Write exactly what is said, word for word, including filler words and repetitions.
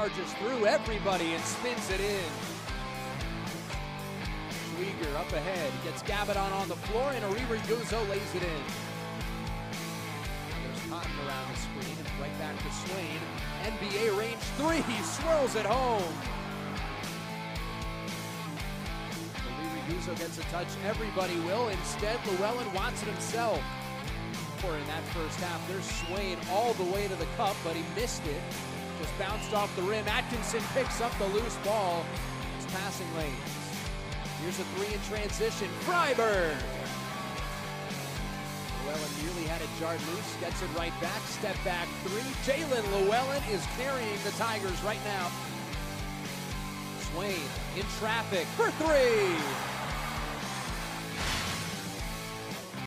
charges through everybody and spins it in. Schwieger up ahead, gets Gabadon on the floor, and Ariri Guzzo lays it in. There's Cotton around the screen, and right back to Swain. N B A range three, he swirls it home. Ariri Guzzo gets a touch, everybody will. Instead, Llewellyn Watson himself. For in that first half, there's Swain all the way to the cup, but he missed it. Just bounced off the rim. Atkinson picks up the loose ball. It's passing lanes. Here's a three in transition. Freiberg! Llewellyn nearly had it jarred loose. Gets it right back. Step back three. Jalen Llewellyn is carrying the Tigers right now. Swain in traffic for three.